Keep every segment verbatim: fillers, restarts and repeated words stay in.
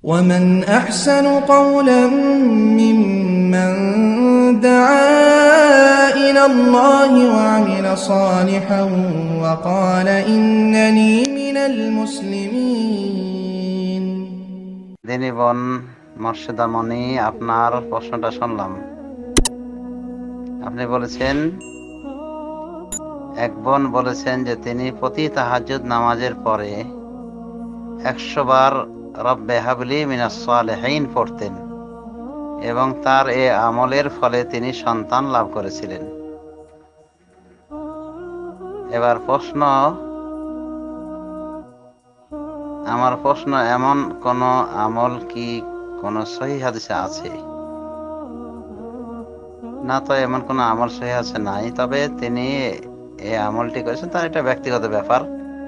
ومن أحسن قولا ممن دعا إلى الله وعمل صالحا وقال إنني من المسلمين. দিনী বোন মোর্শেদা মনি, আপনার প্রশ্নটা শুনলাম। আপনি বলেছেন, এক বোন বলেছেন যে তিনি প্রতি তাহাজ্জুদ নামাজের পরে একশো বার রব্বে হাবলি মিনাস সালিহিন পড়তেন এবং তার এ আমলের ফলে তিনি সন্তান লাভ করেছিলেন। এবার প্রশ্ন, আমার প্রশ্ন, এমন কোন আমল কি কোন সহিহ হাদিসে আছে? না, তো এমন কোন আমল সহিহ আছে নাই, তবে তিনি এই আমলটি করেছেন, তার এটা ব্যক্তিগত ব্যাপার।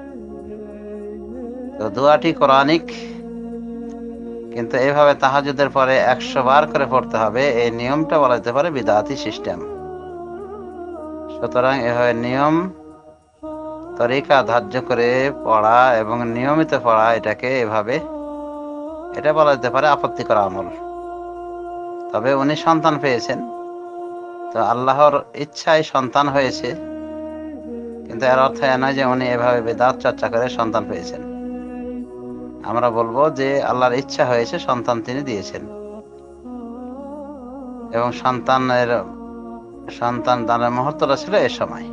তো দোয়াটি কোরআনিক, কিন্তু এইভাবে তাহাজ্জুদের পরে একশো বার করে পড়তে হবে, এই নিয়মটা বলা যেতে পারে বিদআতি সিস্টেম। সুতরাং এভাবে নিয়ম তরিকা ধার্য করে পড়া এবং নিয়মিত পড়া, এটাকে এভাবে এটা বলা যেতে পারে আপত্তিকর আমল। তবে উনি সন্তান পেয়েছেন, তো আল্লাহর ইচ্ছায় সন্তান হয়েছে, কিন্তু এর অর্থ এ নয় যে উনি এভাবে বিদআত চর্চা করে সন্তান পেয়েছেন। আমরা বলবো যে আল্লাহর ইচ্ছা হয়েছে, সন্তান তিনি দিয়েছেন, এবং সন্তানের সন্তান দানের মুহূর্তটা ছিল এ সময়,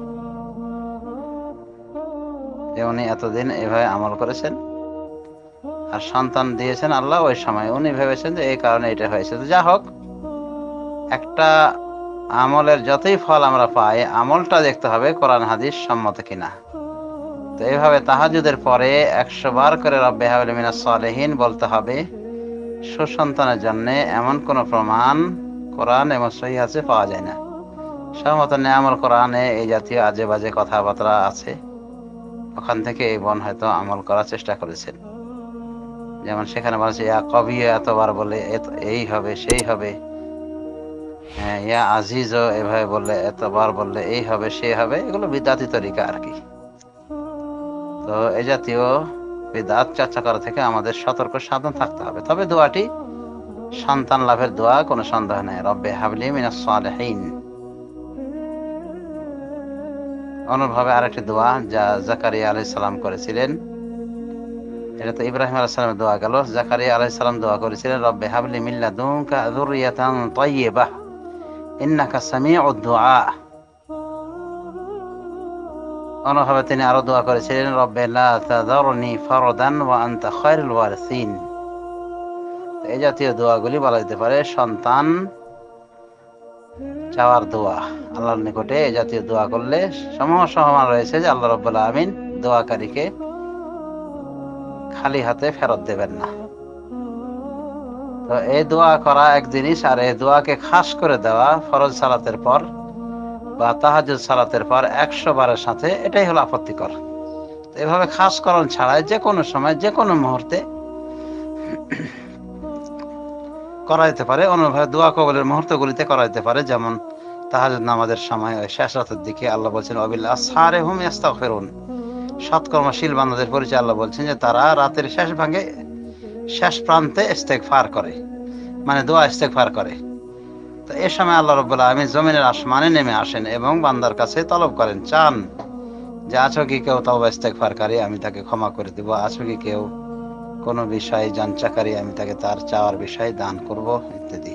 যে উনি এতদিন এভাবে আমল করেছেন আর সন্তান দিয়েছেন আল্লাহ ওই সময়। উনি ভেবেছেন যে এই কারণে এটা হয়েছে। তো যা হোক, একটা আমলের যতই ফল আমরা পাই, আমলটা দেখতে হবে কোরআন হাদিস সম্মত কিনা। তো এইভাবে তাহাজ্জুদের পরে একশো বার করে রব্বে হাবলি মিনাস সালিহিন বলতে হবে সুসন্তানের জন্য, এমন কোন প্রমাণ কোরআন এবং সহিহ হাদিসে পাওয়া যায় না। সম্ভবত নেয়ামুল কোরআনে এই জাতীয় আজে বাজে কথাবার্তা আছে, ওখান থেকে এই বোন হয়তো আমল করার চেষ্টা করেছেন। যেমন সেখানে বলছে ইয়া কবি, এতবার বলে এই হবে সেই হবে, হ্যাঁ, ইয়া আজিজ এভাবে বললে, এতবার বললে এই হবে সেই হবে, এগুলো বিদআতি তরিকা আর কি। তো এই জাতীয় বিদআত চর্চা করা থেকে আমাদের সতর্ক সাবধান থাকতে হবে। তবে দোয়াটি সন্তান লাভের দোয়া, কোনো সন্দেহ নেই, রব্বে হাবলি মিনাস সালিহিন। অনুরূপভাবে আরেকটি দোয়া যা জাকারিয়া আলাইহিস সালাম করেছিলেন, এটা তো ইব্রাহিম আলাইহিস সালামের দোয়া গেল। জাকারিয়া আলাইহিস সালাম দোয়া করেছিলেন রব্বে হাবলি মিন লাদুনকা যুররিয়াতান তাইয়্যিবাহ ইন্নাকা সামিউদ দুআ। অনুরূপভাবে তিনি আরো দোয়া করেছিলেন রব্বে লা তাযারনি ফারদান ওয়া আনতা খায়রুল ওয়ারিসিন। এই জাতীয় দোয়াগুলি বলা যেতে পারে সন্তান চাওয়ার দোয়া। আল্লাহর নিকটে এই জাতীয় দোয়া করলে সমূহ সহমান রয়েছে যে আল্লাহ রাব্বুল আলামিন দোয়াকারীকে খালি হাতে ফেরত দেবেন না। তো এই দোয়া করা এক জিনিস, আর এই দোয়াকে খাস করে দেওয়া ফরজ সালাতের পর বা তাহাজ্জুদ সালাতের পর একশো বারের সাথে, এটাই হলো আপত্তিকর। এভাবে খাসকরণ ছাড়াই যে কোনো সময় যে কোনো মুহূর্তে করা যেতে পারে। অন্যভাবে দোয়া কবুলের মুহূর্তগুলিতে করা যেতে পারে, যেমন তাহাজ্জুদ নামাজের সময় শেষ রাতের দিকে আল্লাহ বলছেন ওয়াবিল আসহারি হুম ইস্তাগফিরুন। সৎকর্মশীল বান্দাদের পরিচয় আল্লাহ বলছেন যে তারা রাতের শেষ ভাগে শেষ প্রান্তে ইস্তেগফার করে, মানে দোয়া ইস্তেগফার করে। তো এ সময় আল্লাহ রাব্বুল আলামিন জমিনের আসমানে নেমে আসেন এবং বান্দার কাছে তলব করেন, চান যে আছো কি কেউ তওবা ইস্তেগফারকারী, আমি তাকে ক্ষমা করে দেব। আছো কি কেউ কোনো বিষয়ে যাঞ্চাকারী, আমি তাকে তার চাওয়ার বিষয়ে দান করব ইত্যাদি।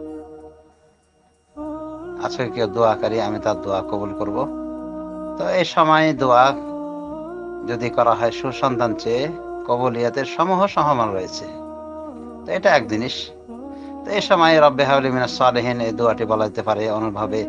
আছো কি কেউ দোয়াকারী, আমি তার দোয়া কবুল করব। তো এই সময় দোয়া যদি করা হয় সুসন্তান চেয়ে, কবুলিয়াতের সমূহ সহমান রয়েছে। তো এটা এক জিনিস। তো এই সময় রব্বে হাবলি মিনাস সালিহিন এই দোয়াটি বলা যেতে পারে। অনুরূপভাবে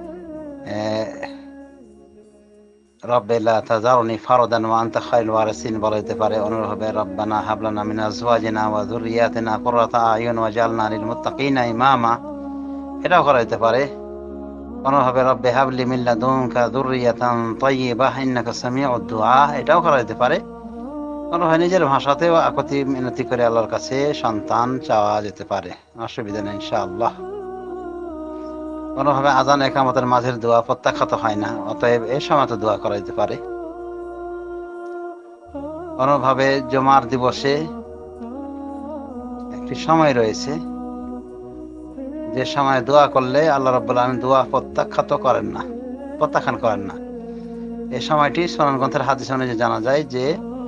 রব্বে লা তাযারনি ফারদান ওয়া আনতা খায়রুল ওয়ারিসিন বলা যেতে পারে। অনুরূপভাবে রব্বানা হাব লানা মিন আজওয়াজিনা ওয়া যুররিয়াতিনা কুররাতা আয়ুন ওয়াজআলনা লিল মুত্তাকিনা ইমামা, এটাও করা যেতে পারে। অনুরূপভাবে রব্বে হাবলি মিন লাদুনকা যুররিয়াতান তাইয়্যিবাহ ইন্নাকা সামিউদ দুআ, এটাও করা যেতে পারে। অনুরূপভাবে নিজের ভাষাতেও আকুতি মিনতি করে আল্লাহর কাছে সন্তান চাওয়া যেতে পারে, অসুবিধা নেই ইনশাআল্লাহ। কোনোভাবে আজান একামতের মাঝের দোয়া প্রত্যাখ্যাত হয় না, অতএব এই সময় তো দোয়া করা যেতে পারে। কোনোভাবে জুমার দিবসে একটি সময় রয়েছে যে সময় দোয়া করলে আল্লাহ রাব্বুল আলামিন দোয়া প্রত্যাখ্যাত করেন না, প্রত্যাখ্যান করেন না। এই সময়টি সুনান গ্রন্থের হাদিস অনুযায়ী জানা যায় যে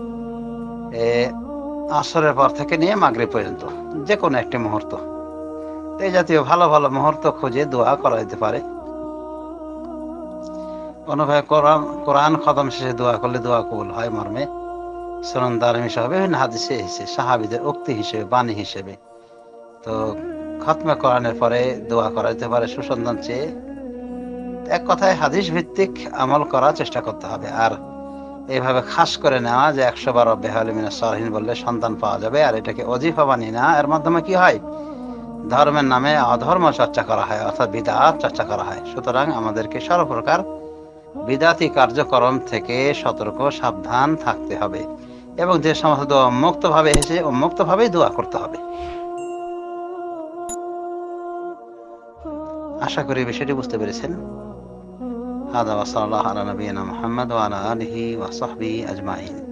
আসরের পর থেকে নিয়ে মাগরিব পর্যন্ত যে কোনো একটি মুহূর্ত। এই জাতীয় ভালো ভালো মুহূর্ত খুঁজে দোয়া করা যেতে পারে। অনুভব কোরআন কোরআন খতম শেষে দোয়া করলে দোয়া কবুল হয় মর্মে সুনান দারমি সহ বিভিন্ন হাদিসে এসেছে, সাহাবীদের উক্তি হিসেবে, বাণী হিসেবে। তো খতমে কোরআনের পরে দোয়া করা যেতে পারে সুসন্তান চেয়ে। এক কথায় হাদিস ভিত্তিক আমল করার চেষ্টা করতে হবে। আর এইভাবে খাস করে নেওয়া যে একশো বার রব্বে হাবলি মিনাস সালিহিন বললে সন্তান পাওয়া যাবে, আর এটাকে ওজিফা বানিয়ে নেওয়া, এর মাধ্যমে কি হয়, ধর্মের নামে অধর্ম চর্চা করা হয়, অর্থাৎ বিদআত চর্চা করা হয়। সুতরাং আমাদেরকে সর্বপ্রকার বিদআতি কার্যক্রম থেকে সতর্ক সাবধান থাকতে হবে এবং যে সমস্ত দোয়া মুক্ত ভাবে এসেছে ও মুক্ত ভাবেই দোয়া করতে হবে। আশা করি বিষয়টি বুঝতে পেরেছেন। হাদা ওয়া সাল্লাল্লাহু আলা নবিয়িনা মুহাম্মদ ওয়া আলা আলিহি ওয়া সাহবিহি আজমাইন।